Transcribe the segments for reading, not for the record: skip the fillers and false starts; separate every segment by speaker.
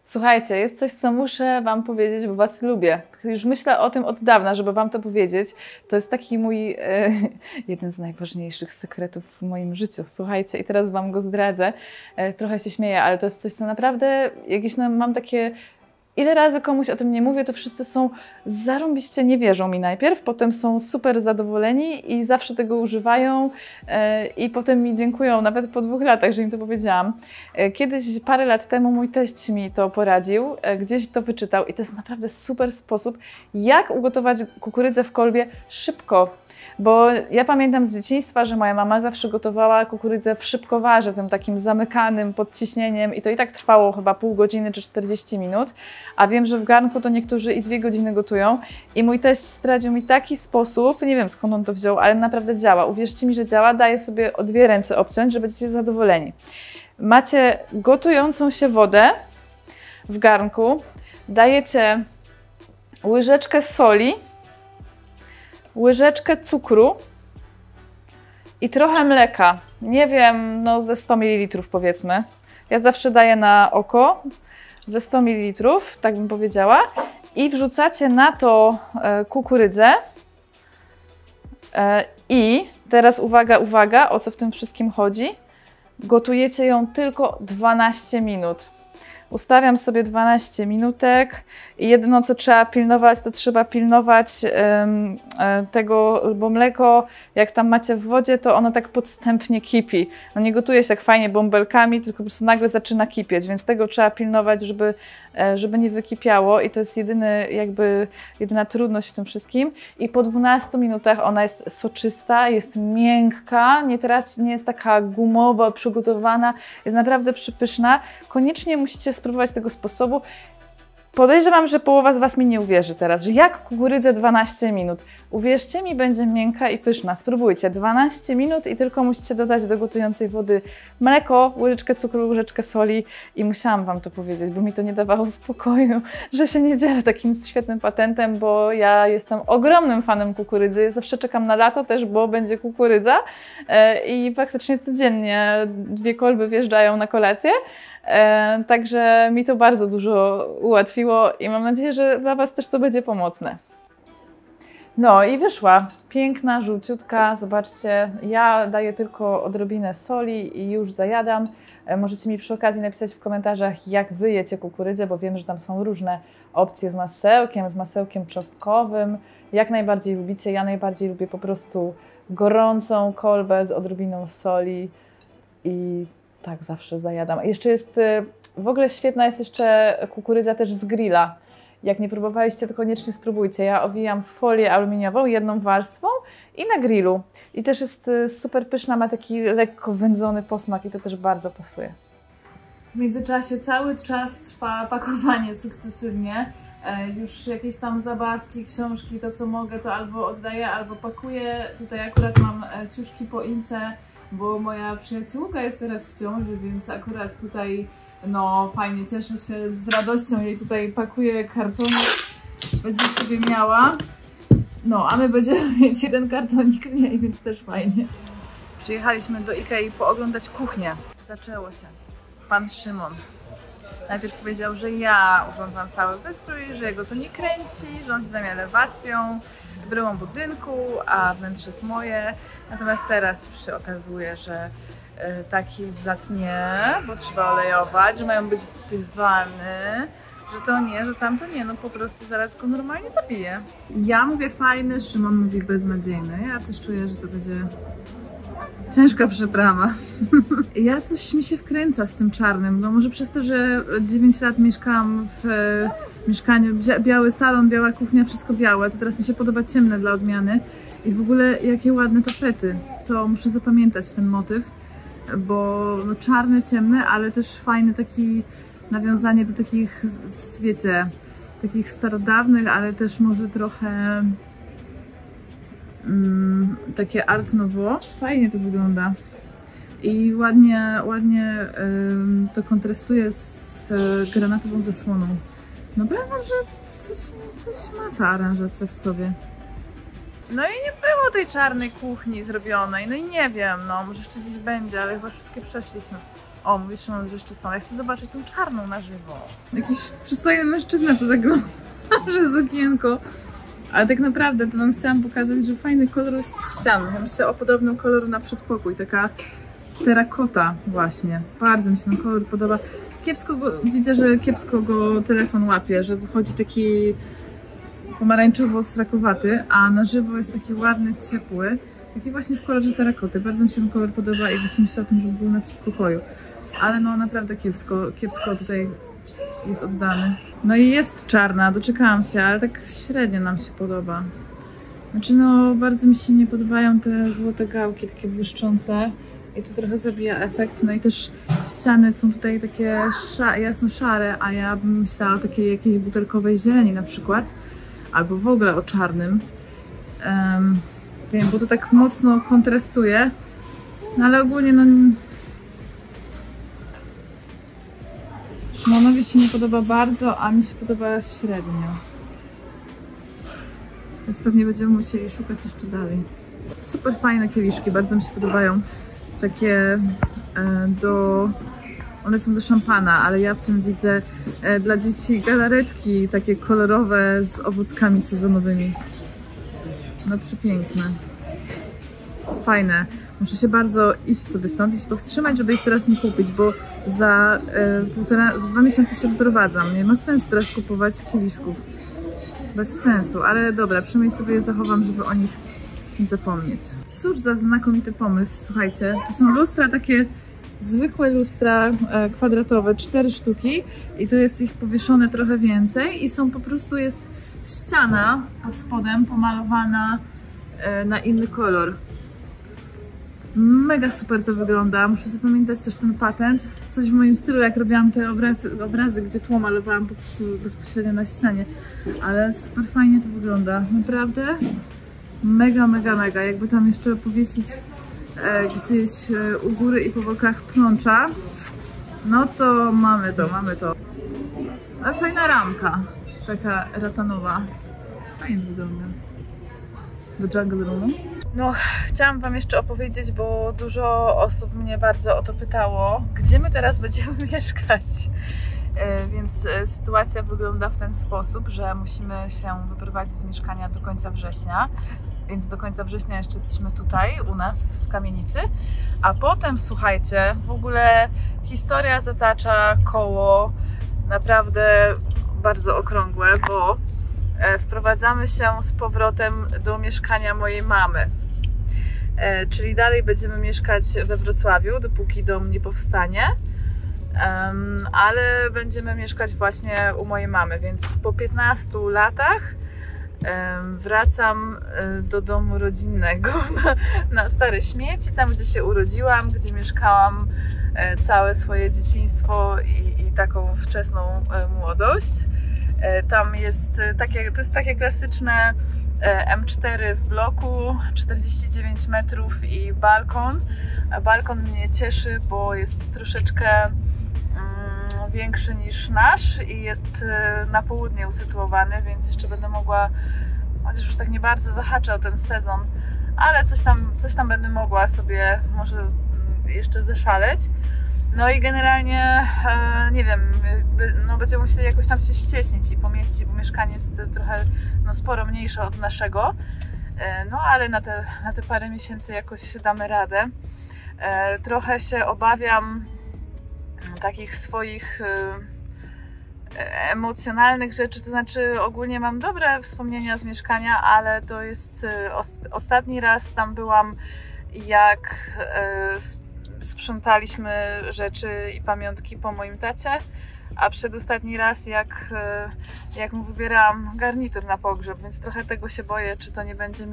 Speaker 1: Słuchajcie, jest coś, co muszę Wam powiedzieć, bo Was lubię. Już myślę o tym od dawna, żeby Wam to powiedzieć. To jest taki mój jeden z najważniejszych sekretów w moim życiu. Słuchajcie, i teraz Wam go zdradzę. Trochę się śmieję, ale to jest coś, co naprawdę jakieś mam takie... Ile razy komuś o tym nie mówię, to wszyscy są zarąbiście, nie wierzą mi najpierw, potem są super zadowoleni i zawsze tego używają i potem mi dziękują, nawet po 2 latach, że im to powiedziałam. Kiedyś, parę lat temu mój teść mi to poradził, gdzieś to wyczytał i to jest naprawdę super sposób, jak ugotować kukurydzę w kolbie szybko. Bo ja pamiętam z dzieciństwa, że moja mama zawsze gotowała kukurydzę w szybkowarze, tym takim zamykanym pod ciśnieniem i to i tak trwało chyba pół godziny czy 40 minut, a wiem, że w garnku to niektórzy i 2 godziny gotują i mój teść zdradził mi taki sposób, nie wiem skąd on to wziął, ale naprawdę działa. Uwierzcie mi, że działa, daję sobie o 2 ręce obciąć, że będziecie zadowoleni. Macie gotującą się wodę w garnku, dajecie łyżeczkę soli, łyżeczkę cukru i trochę mleka. Nie wiem, no ze 100 ml powiedzmy. Ja zawsze daję na oko ze 100 ml, tak bym powiedziała. I wrzucacie na to kukurydzę. I teraz uwaga, uwaga, o co w tym wszystkim chodzi. Gotujecie ją tylko 12 minut. Ustawiam sobie 12 minutek i jedyne co trzeba pilnować, to trzeba pilnować tego, bo mleko jak tam macie w wodzie, to ono tak podstępnie kipi. No nie gotuje się tak fajnie bąbelkami, tylko po prostu nagle zaczyna kipieć, więc tego trzeba pilnować, żeby nie wykipiało i to jest jedyna trudność w tym wszystkim. I po 12 minutach ona jest soczysta, jest miękka, nie jest taka gumowa, przygotowana, jest naprawdę przepyszna. Koniecznie musicie spróbować tego sposobu. Podejrzewam, że połowa z Was mi nie uwierzy teraz, że jak kukurydzę 12 minut. Uwierzcie mi, będzie miękka i pyszna. Spróbujcie. 12 minut i tylko musicie dodać do gotującej wody mleko, łyżeczkę cukru, łyżeczkę soli i musiałam Wam to powiedzieć, bo mi to nie dawało spokoju, że się nie dzielę takim świetnym patentem, bo ja jestem ogromnym fanem kukurydzy. Zawsze czekam na lato też, bo będzie kukurydza i praktycznie codziennie 2 kolby wjeżdżają na kolację. Także mi to bardzo dużo ułatwiło i mam nadzieję, że dla Was też to będzie pomocne. No i wyszła. Piękna, żółciutka. Zobaczcie, ja daję tylko odrobinę soli i już zajadam. Możecie mi przy okazji napisać w komentarzach, jak Wy jecie kukurydzę, bo wiem, że tam są różne opcje z masełkiem czosnkowym. Jak najbardziej lubicie? Ja najbardziej lubię po prostu gorącą kolbę z odrobiną soli i tak zawsze zajadam. Jeszcze jest, w ogóle świetna jest jeszcze kukurydza też z grilla. Jak nie próbowaliście, to koniecznie spróbujcie. Ja owijam folię aluminiową jedną warstwą i na grillu. I też jest super pyszna, ma taki lekko wędzony posmak i to też bardzo pasuje. W międzyczasie cały czas trwa pakowanie sukcesywnie. Już jakieś tam zabawki, książki, to co mogę, to albo oddaję, albo pakuję. Tutaj akurat mam ciuszki po Ince, bo moja przyjaciółka jest teraz w ciąży, więc akurat tutaj no fajnie, cieszę się z radością, jej tutaj pakuję kartony, będzie sobie miała. No, a my będziemy mieć jeden kartonik mniej, więc też fajnie. Przyjechaliśmy do Ikei pooglądać kuchnię. Zaczęło się. Pan Szymon najpierw powiedział, że ja urządzam cały wystrój, że jego to nie kręci, że on się zajmie elewacją, bryłą budynku, a wnętrze jest moje. Natomiast teraz już się okazuje, że taki blat nie, bo trzeba olejować, że mają być dywany, że to nie, że tamto nie, no po prostu zaraz go normalnie zabiję. Ja mówię fajny, Szymon mówi beznadziejny. Ja coś czuję, że to będzie ciężka przeprawa. Ja coś mi się wkręca z tym czarnym, no może przez to, że 9 lat mieszkałam w mieszkaniu, biały salon, biała kuchnia, wszystko białe, to teraz mi się podoba ciemne dla odmiany i w ogóle jakie ładne tapety, to muszę zapamiętać ten motyw, bo no, czarne, ciemne, ale też fajne taki nawiązanie do takich, wiecie, takich starodawnych, ale też może trochę takie art nouveau. Fajnie to wygląda i ładnie to kontrastuje z granatową zasłoną. No powiem wam, że coś ma ta aranżacja w sobie. No i nie było tej czarnej kuchni zrobionej, no i nie wiem, no może jeszcze gdzieś będzie, ale chyba wszystkie przeszliśmy. O, mówisz, że jeszcze są. Ja chcę zobaczyć tą czarną na żywo. Jakiś przystojny mężczyzna, co zagląda przez okienko. Ale tak naprawdę to wam chciałam pokazać, że fajny kolor jest ścian. Ja myślę o podobnym koloru na przedpokój. Taka terakota właśnie. Bardzo mi się ten kolor podoba. Kiepsko go, widzę, że kiepsko go telefon łapie, że wychodzi taki pomarańczowo-strakowaty, a na żywo jest taki ładny, ciepły. Taki właśnie w kolorze terakoty. Bardzo mi się ten kolor podoba i właśnie myślę o tym, żeby był na przedpokoju. Ale no naprawdę kiepsko tutaj jest oddany. No i jest czarna, doczekałam się, ale tak średnio nam się podoba. Znaczy no, bardzo mi się nie podobają te złote gałki, takie błyszczące. I to trochę zabija efekt. No i też ściany są tutaj takie jasno szare, a ja bym myślała o takiej jakiejś butelkowej zieleni na przykład. Albo w ogóle o czarnym. Wiem, bo to tak mocno kontrastuje. No ale ogólnie no... Szymonowi się nie podoba bardzo, a mi się podoba średnio. Więc pewnie będziemy musieli szukać jeszcze dalej. Super fajne kieliszki, bardzo mi się podobają. Takie one są do szampana, ale ja w tym widzę dla dzieci galaretki takie kolorowe z owockami sezonowymi. No przepiękne. Fajne. Muszę się bardzo iść sobie stąd i się powstrzymać, żeby ich teraz nie kupić, bo za 2 miesiące się wyprowadzam. Nie ma sensu teraz kupować kieliszków. Bez sensu, ale dobra, przynajmniej sobie je zachowam, żeby o nich nie zapomnieć. Cóż za znakomity pomysł, słuchajcie. To są lustra takie zwykłe lustra kwadratowe, 4 sztuki i tu jest ich powieszone trochę więcej i są po prostu jest ściana pod spodem pomalowana na inny kolor. Mega super to wygląda, muszę zapamiętać też ten patent. Coś w moim stylu, jak robiłam te obrazy, gdzie tło malowałam po prostu bezpośrednio na ścianie. Ale super fajnie to wygląda, naprawdę mega, mega, mega. Jakby tam jeszcze powiesić gdzieś u góry i po bokach plącza, no to mamy to, mamy to. Ale fajna ramka, taka ratanowa. Fajnie wygląda. Do Jungle Roomu. No, chciałam wam jeszcze opowiedzieć, bo dużo osób mnie bardzo o to pytało, gdzie my teraz będziemy mieszkać. Więc sytuacja wygląda w ten sposób, że musimy się wyprowadzić z mieszkania do końca września. Więc do końca września jeszcze jesteśmy tutaj, u nas w kamienicy. A potem, słuchajcie, w ogóle historia zatacza koło naprawdę bardzo okrągłe, bo wprowadzamy się z powrotem do mieszkania mojej mamy. Czyli dalej będziemy mieszkać we Wrocławiu, dopóki dom nie powstanie. Ale będziemy mieszkać właśnie u mojej mamy, więc po 15 latach wracam do domu rodzinnego na Stare Śmieci, tam gdzie się urodziłam, gdzie mieszkałam całe swoje dzieciństwo i taką wczesną młodość. Tam jest takie, to jest takie klasyczne M4 w bloku, 49 metrów i balkon. Balkon mnie cieszy, bo jest troszeczkę większy niż nasz i jest na południe usytuowany, więc jeszcze będę mogła, chociaż już tak nie bardzo zahacza o ten sezon, ale coś tam będę mogła sobie może jeszcze zeszaleć. No i generalnie, nie wiem, no będziemy musieli jakoś tam się ścieśnić i pomieścić, bo mieszkanie jest trochę, no sporo mniejsze od naszego. No ale na te parę miesięcy jakoś damy radę. Trochę się obawiam takich swoich emocjonalnych rzeczy, to znaczy ogólnie mam dobre wspomnienia z mieszkania, ale to jest ostatni raz tam byłam, jak sprzątaliśmy rzeczy i pamiątki po moim tacie, a przedostatni raz jak mu wybierałam garnitur na pogrzeb, więc trochę tego się boję, czy to nie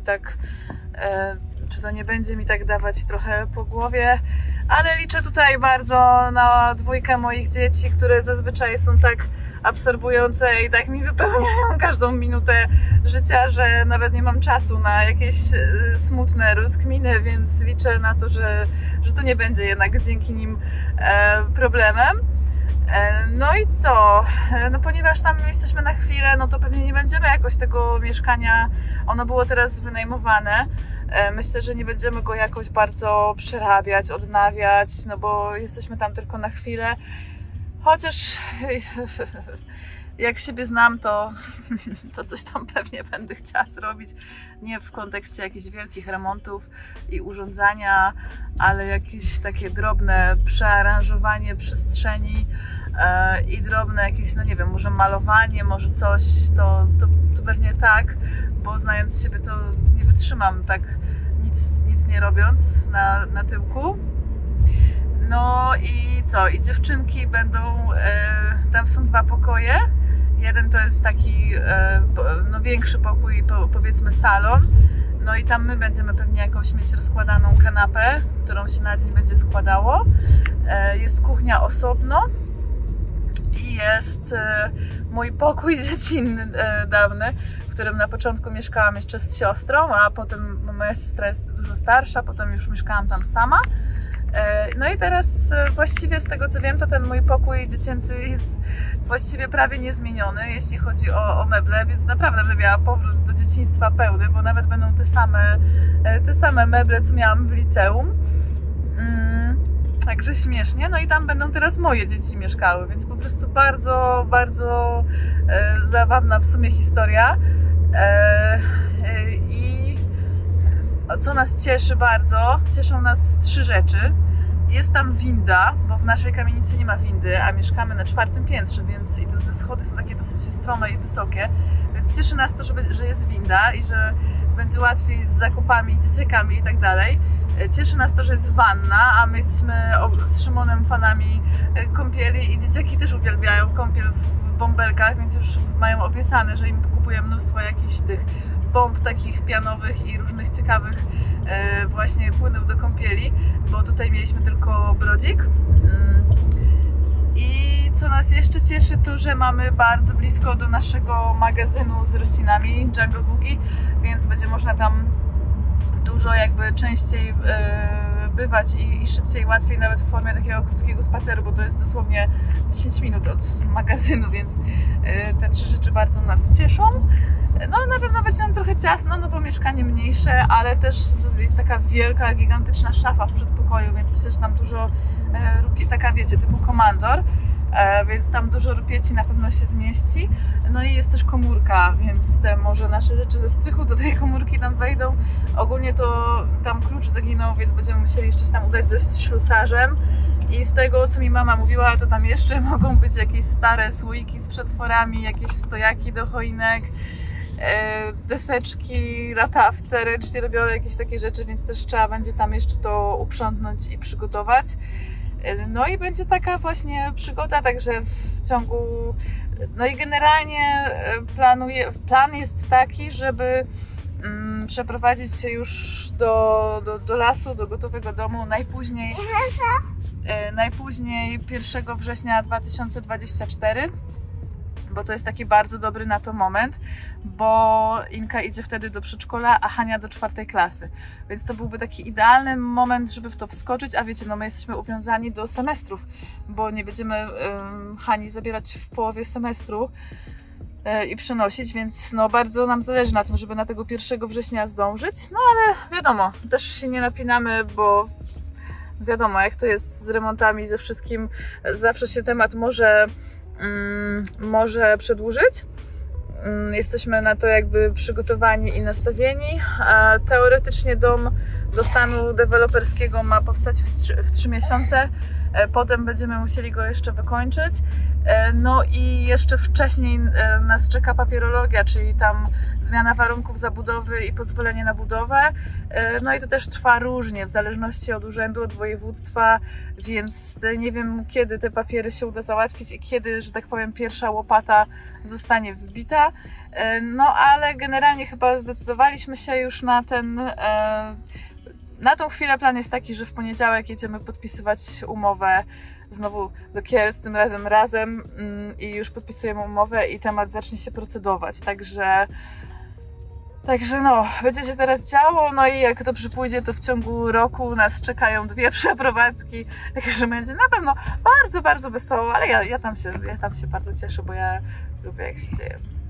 Speaker 1: będzie mi tak dawać trochę po głowie, ale liczę tutaj bardzo na dwójkę moich dzieci, które zazwyczaj są tak absorbujące i tak mi wypełniają każdą minutę życia, że nawet nie mam czasu na jakieś smutne rozkminy, więc liczę na to, że to nie będzie jednak dzięki nim problemem. No i co? No ponieważ tam jesteśmy na chwilę, no to pewnie nie będziemy jakoś tego mieszkania, ono było teraz wynajmowane. Myślę, że nie będziemy go jakoś bardzo przerabiać, odnawiać, no bo jesteśmy tam tylko na chwilę. Chociaż jak siebie znam, to coś tam pewnie będę chciała zrobić. Nie w kontekście jakichś wielkich remontów i urządzania, ale jakieś takie drobne przearanżowanie przestrzeni i drobne jakieś, no nie wiem, może malowanie, może coś, to pewnie tak, bo znając siebie, to nie wytrzymam tak nic nie robiąc na tyłku. No i co? I dziewczynki będą, tam są 2 pokoje. Jeden to jest taki no większy pokój, powiedzmy salon. No i tam my będziemy pewnie jakąś mieć rozkładaną kanapę, którą się na dzień będzie składało. Jest kuchnia osobno i jest mój pokój dziecinny dawny, w którym na początku mieszkałam jeszcze z siostrą, a potem moja siostra jest dużo starsza, potem już mieszkałam tam sama. No i teraz właściwie z tego co wiem, to ten mój pokój dziecięcy jest właściwie prawie niezmieniony, jeśli chodzi o meble, więc naprawdę będę miała powrót do dzieciństwa pełny, bo nawet będą te same meble, co miałam w liceum. Także śmiesznie. No i tam będą teraz moje dzieci mieszkały, więc po prostu bardzo, bardzo zabawna w sumie historia. I co nas cieszy bardzo, cieszą nas 3 rzeczy. Jest tam winda, bo w naszej kamienicy nie ma windy, a mieszkamy na 4. piętrze, więc i te schody są takie dosyć strome i wysokie, więc cieszy nas to, że jest winda i że będzie łatwiej z zakupami, dzieciakami i tak dalej. Cieszy nas to, że jest wanna, a my jesteśmy z Szymonem fanami kąpieli i dzieciaki też uwielbiają kąpiel w bąbelkach, więc już mają obiecane, że im kupuję mnóstwo jakichś tych bomb takich pianowych i różnych ciekawych właśnie płynów do kąpieli, bo tutaj mieliśmy tylko brodzik. I co nas jeszcze cieszy, to że mamy bardzo blisko do naszego magazynu z roślinami Jungle Boogie, więc będzie można tam dużo jakby częściej bywać i szybciej, łatwiej, nawet w formie takiego krótkiego spaceru, bo to jest dosłownie 10 minut od magazynu, więc te 3 rzeczy bardzo nas cieszą. No na pewno będzie nam trochę ciasno, no bo mieszkanie mniejsze, ale też jest taka wielka, gigantyczna szafa w przedpokoju, więc myślę, że tam dużo taka wiecie, typu komandor, więc tam dużo rupieci na pewno się zmieści. No i jest też komórka, więc te może nasze rzeczy ze strychu do tej komórki tam wejdą. Ogólnie to tam klucz zaginął, więc będziemy musieli jeszcze się tam udać ze ślusarzem. I z tego, co mi mama mówiła, to tam jeszcze mogą być jakieś stare słoiki z przetworami, jakieś stojaki do choinek, deseczki, latawce ręcznie robione, jakieś takie rzeczy, więc też trzeba będzie tam jeszcze to uprzątnąć i przygotować. No i będzie taka właśnie przygoda, także w ciągu... No i generalnie plan jest taki, żeby przeprowadzić się już do lasu, do gotowego domu najpóźniej 1 września 2024. Bo to jest taki bardzo dobry na to moment, bo Inka idzie wtedy do przedszkola, a Hania do 4. klasy. Więc to byłby taki idealny moment, żeby w to wskoczyć, a wiecie, no my jesteśmy uwiązani do semestrów, bo nie będziemy Hani zabierać w połowie semestru i przenosić, więc no bardzo nam zależy na tym, żeby na tego 1 września zdążyć. No ale wiadomo, też się nie napinamy, bo wiadomo jak to jest z remontami, ze wszystkim, zawsze się temat może przedłużyć. Jesteśmy na to jakby przygotowani i nastawieni. Teoretycznie dom do stanu deweloperskiego ma powstać w 3 miesiące. Potem będziemy musieli go jeszcze wykończyć. No i jeszcze wcześniej nas czeka papierologia, czyli tam zmiana warunków zabudowy i pozwolenie na budowę. No i to też trwa różnie, w zależności od urzędu, od województwa, więc nie wiem kiedy te papiery się uda załatwić i kiedy, że tak powiem, pierwsza łopata zostanie wbita. No ale generalnie chyba zdecydowaliśmy się już na tą chwilę plan jest taki, że w poniedziałek jedziemy podpisywać umowę znowu do Kielc, tym razem i już podpisujemy umowę i temat zacznie się procedować. Także Także no, będzie się teraz działo, no i jak dobrze pójdzie, to w ciągu roku nas czekają 2 przeprowadzki, także będzie na pewno bardzo, bardzo wesoło, ale ja tam się bardzo cieszę, bo ja lubię jak się dzieje.